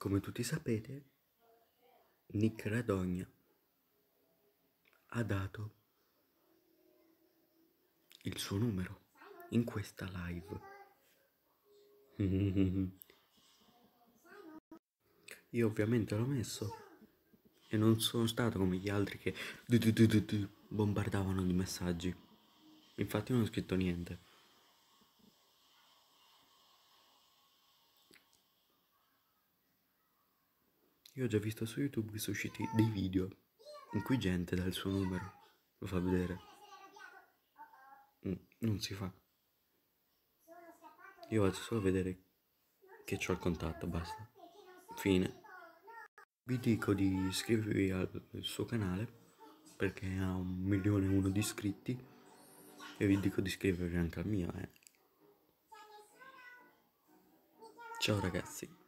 Come tutti sapete, Nick Radogna ha dato il suo numero in questa live. Io ovviamente l'ho messo e non sono stato come gli altri che bombardavano di messaggi. Infatti non ho scritto niente. Io ho già visto su YouTube che sono usciti dei video in cui gente dà il suo numero, lo fa vedere. Non si fa. Io vado solo a vedere che c'ho il contatto, basta. Fine. Vi dico di iscrivervi al suo canale perché ha 1.000.001 di iscritti e vi dico di iscrivervi anche al mio. Ciao ragazzi.